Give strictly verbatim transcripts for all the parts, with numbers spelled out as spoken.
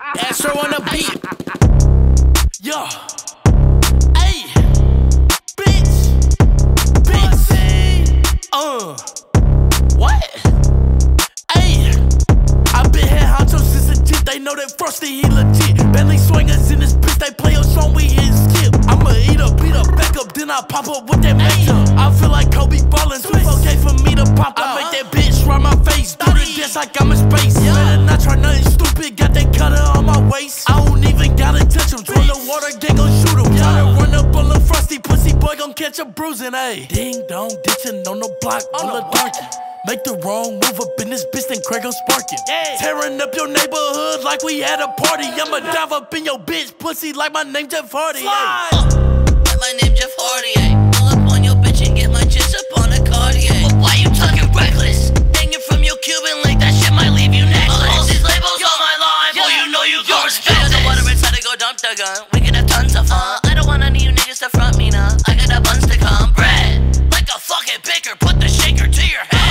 Astro on the beat. Yo. Hey. Bitch. Bitch. Uh. What? Hey. I been head honcho since a jit. They know that Frosty, he legit. Bentley swingers in this bitch. They play a song, we hit skip. I'ma eat up, beat up, back up, then I pop up with that matchup. I feel like Kobe ballin', too okay for me to pop out. I make that bitch ride my face, do the dance like I'm in space. Better not try nothing stupid, got that cutter on my waist. I don't even gotta touch him, throw the water, gang gon' shoot him. Tryna run up on the Frosty, pussy boy gon' catch a bruising, ayy. Ding dong, ditchin' on the block, on the darky. Make the wrong move up in this bitch, then Craig gon' sparkin'. Yeah. Tearing up your neighborhood like we had a party. I'ma dive up in your bitch pussy like my name Jeff Hardy. Uh, like my name Jeff Hardy. Ay. Pull up on your bitch and get my chest up on a Cartier. But why you talking reckless? Hanging from your Cuban link, that shit might leave you necklace. All these labels on my line, boy, you know you gon' respect this. The water inside to go dump the gun. We can have tons of fun. I don't want any of you niggas to front me now. I got a buns to come. Bread like a fucking baker, put the shaker to your head.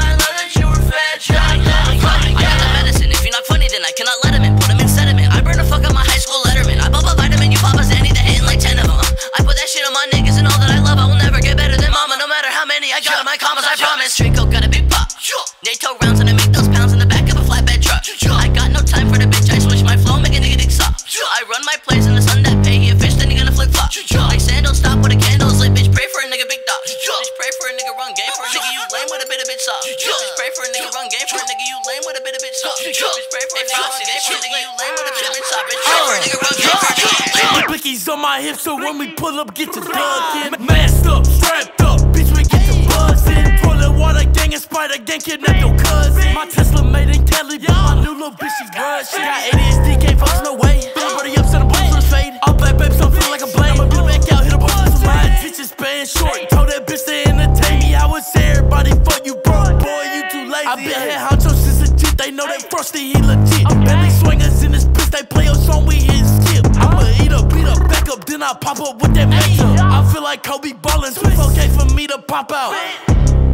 I cannot let him in, put him in sediment. I burn the fuck out my high school letterman. I pop a vitamin, you pop a Zanny, that hitting like ten of them. I put that shit on my niggas and all that I love. I will never get better than mama, no matter how many I got in my commas, I promise. Draco got a big pop, NATO rounds and I make those pounds in the back of a flatbed truck. I got no time for the bitch, I switch my flow, make a nigga dick soft. I run my plays in the sun that pay you a fish, then you gonna flip flop. Like sandals, stop with a candles lit, bitch, pray for a nigga big dog. Bitch, pray for a nigga run game for a nigga you lame with a bit of bitch soft. Bitch, pray for a nigga run game for a nigga you lame with a bit of bitch soft. Bitch, pray for a nigga run game for a nigga you lame with a bit of bitch soft. Bitch, pray for a nigga run game for a nigga. Blickies on my hips, so when we pull up, get your dug in. Masked up, strapped up, bitch, we get the buzz in. Toilet water gang and spider gang, kidnap your cousin. My Tesla made in Cali, but my new little bitch, she good. She got A D H D, can't focus no way. Everybody up, send a bunch of fade. All black babes, don't feel like a blade. I'ma be back out, hit a bunch of some mine. Bitches span short, told that bitch to entertain me. I would say everybody fuck you, bro. Boy, you too lazy. I been head honcho since a jit, they know that Frosty, he legit. Bentley swingers in this bitch, they play a song, we hit skip. I'ma eat up, beat up, back up, then I pop up with that matchup. I feel like Kobe ballin', too okay for me to pop out.